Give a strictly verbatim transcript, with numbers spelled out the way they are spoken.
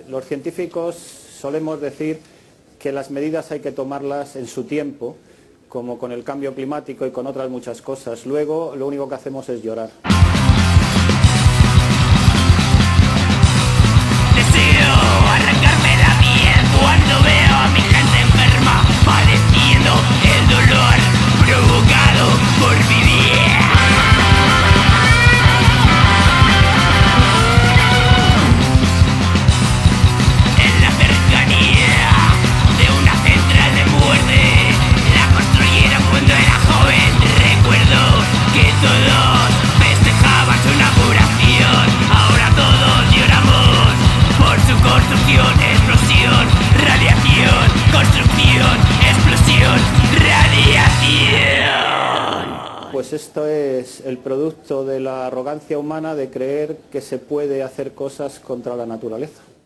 los científicos solemos decir que las medidas hay que tomarlas en su tiempo, como con el cambio climático y con otras muchas cosas. Luego, lo único que hacemos es llorar. Deseo arrancarme la piel cuando veo a mi gente enferma, padeciendo el dolor provocado por vivir. En la cercanía de una central de muerte, la construyeron cuando era joven. Recuerdo que todos festejaban su inauguración, ahora todos lloramos por su construcción, explosión, radiación, construcción, explosión, radiación. Pues esto es el producto de la arrogancia humana de creer que se puede hacer cosas contra la naturaleza.